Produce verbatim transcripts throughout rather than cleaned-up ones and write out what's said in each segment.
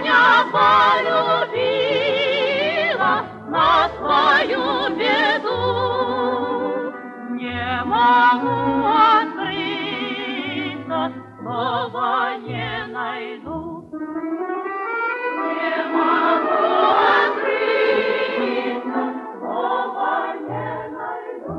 меня полюбила на свою беду. Не могу открыться, слова не найду. Не могу открыться, слова не найду.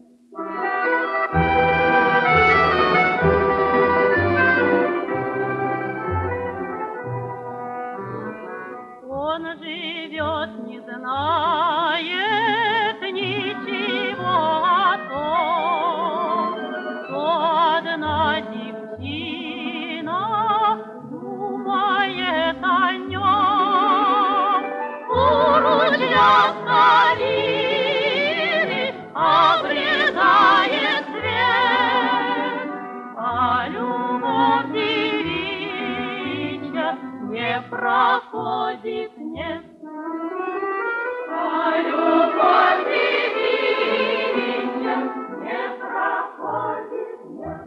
Он живет, не знает ничего о том, что одна девчина думает о нем. У ручья калины обретает цвет, а любовь девичья не проходит, нет. А любовь девичья не проходит, нет.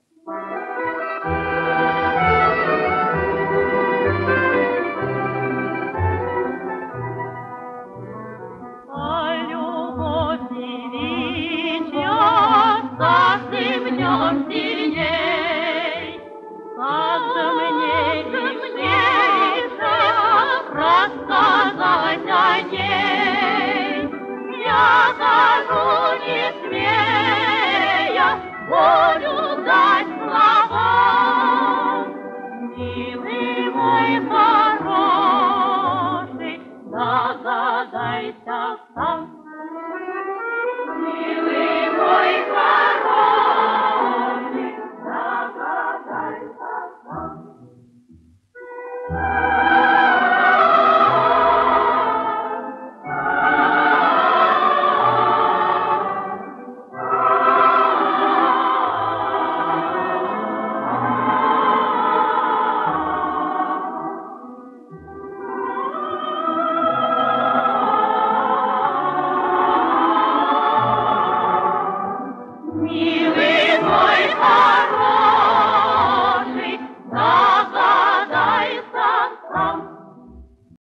А любовь девичья с каждым днем сильней, как же мне решиться рассказать о ней. Я хожу не смея, волю